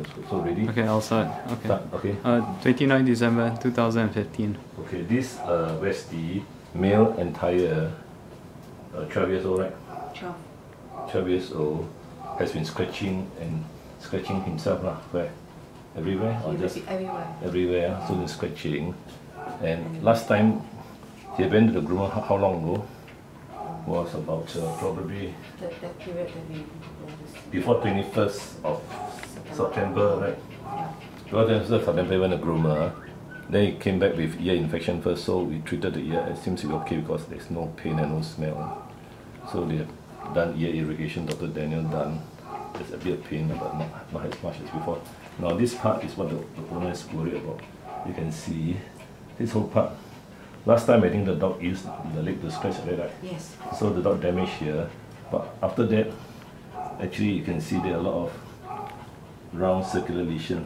So ready? Okay, I'll start. Okay. Start, okay. 29 December 2015. Okay, this Westie, male entire, 12 years old, right? 12. 12 years old, has been scratching himself lah. Where? Everywhere? Or just Everywhere. everywhere? So he's scratching. And last time he went to the groomer how long ago? Was about probably That period that we before 21st of September, right? Before 21st of September, he went to the groomer. Then he came back with ear infection first, so we treated the ear. It seems to be okay because there's no pain and no smell. So they have done ear irrigation, Dr. Daniel done. There's a bit of pain, but not as much as before. Now this part is what the owner is worried about. You can see this whole part. Last time I think the dog used the leg to scratch it, right? Yes. So the dog damaged here. But after that, actually you can see there are a lot of round circular lesions,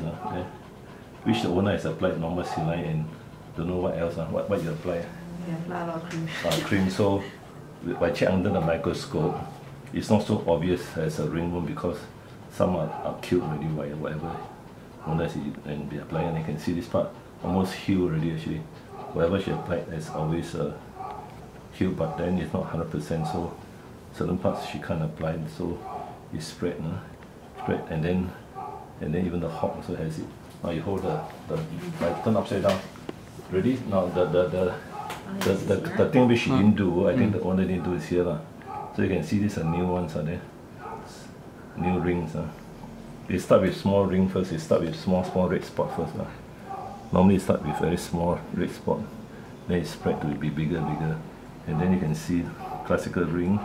which the owner has applied normal saline and don't know what else. What you apply? We apply a lot of cream. Cream. So if I check under the microscope, it's not so obvious as a ringworm because some are killed already by whatever owner and be applying. And you can see this part almost healed already actually. Whatever she applied has always healed, but then it's not 100%. So certain parts she can't apply, so it spread, and then even the hawk also has it. Now you hold the turn upside down. Ready? Now the thing which she didn't do, I think the owner didn't do is here lah. So you can see these are new ones, are there? New rings. They start with small ring first. They start with small red spot first lah. Normally it start with very small red spot, then it spread to be bigger, and then you can see classical ring.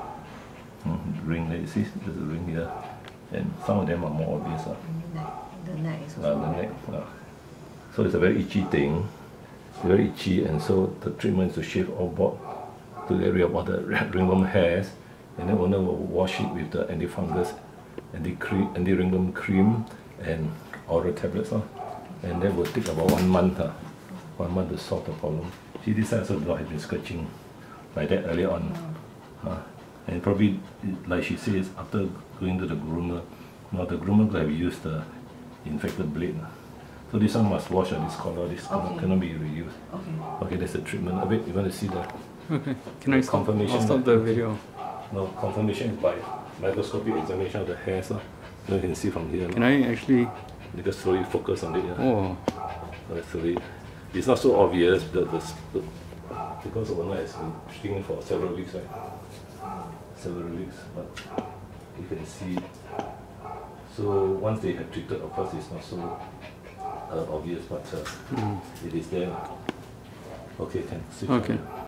Ring there, you see, there's a ring here, and some of them are more obvious. The neck is also The neck. So it's a very itchy thing, very itchy, and so the treatment is to shave all board to get rid of all the ringworm hairs, and then owner will wash it with the antifungus, anti-ringworm cream, and oral tablets. And that will take about 1 month, 1 month to solve the problem. See, this side also the dog has been scratching like that earlier on. And probably, like she says, after going to the groomer, now the groomer could have used the infected blade. So this one must wash this collar, cannot be reused. Okay, that's the treatment. Wait, you want to see the Can I confirmation? I'll stop the video. No, confirmation is by microscopic examination of the hairs. So you can see from here. Can I actually? You just slowly focus on it. Oh. Slowly. It's not so obvious because the owner has been treating for several weeks, right? Several weeks, but you can see. So once they have treated, of course, it's not so obvious, but it is there. Okay, can see. Okay.